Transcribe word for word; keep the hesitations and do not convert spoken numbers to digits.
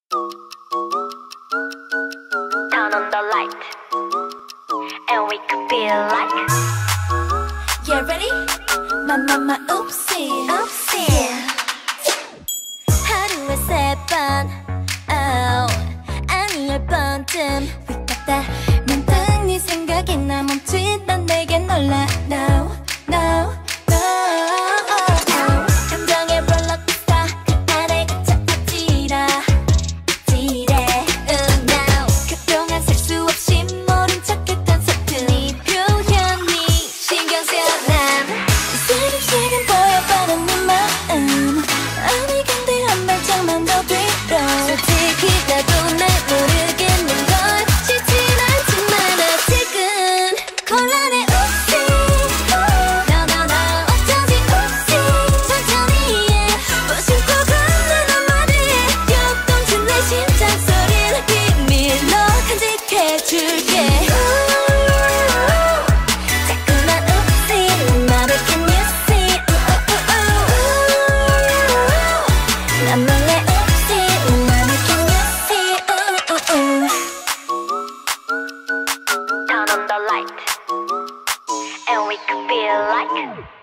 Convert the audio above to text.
Turn on the light and we could feel like. Yeah, ready? My, my, my, oopsie, oopsie. Yeah. 하루에 세 번, oh, 아니 열 번쯤 위갔다 문득 네 생각이 나 멈칫 난 내게 놀라. No, no, no. 감정의 롤러코스터 그 안에 갇혀 어찌라 어찌래. uh, no. 그동안 셀 수 없이 모른 척했던 서툰 표현이 신경 쓰여. 난 슬금슬금 보여버린 네 마음. 아니 근데 한 발짝만 더 뒤로. 솔직히 나도 날 모르겠는걸. 싫진 않지만 아직은 곤란해. 웃지 No no no 어쩌지 웃지 천천히 해. 무심코 건넨 한마디에 요동친 내 심장 소리는 비밀로 간직해줄게. 자꾸만 웃지 내 맘을 can you see. 난 몰래 웃지 내 맘을 can you see. Turn on the light and we could feel like.